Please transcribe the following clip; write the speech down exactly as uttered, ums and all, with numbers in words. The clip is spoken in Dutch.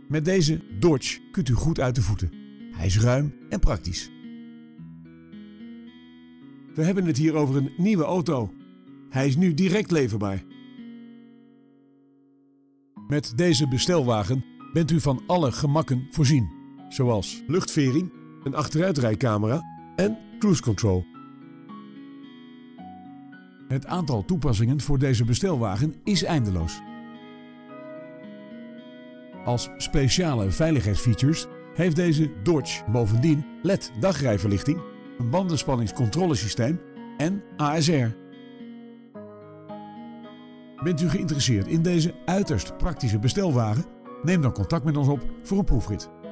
Met deze Dodge kunt u goed uit de voeten. Hij is ruim en praktisch. We hebben het hier over een nieuwe auto. Hij is nu direct leverbaar. Met deze bestelwagen bent u van alle gemakken voorzien. Zoals luchtvering, een achteruitrijcamera en cruise control. Het aantal toepassingen voor deze bestelwagen is eindeloos. Als speciale veiligheidsfeatures heeft deze Dodge bovendien L E D dagrijverlichting, een bandenspanningscontrolesysteem en A S R. Bent u geïnteresseerd in deze uiterst praktische bestelwagen? Neem dan contact met ons op voor een proefrit.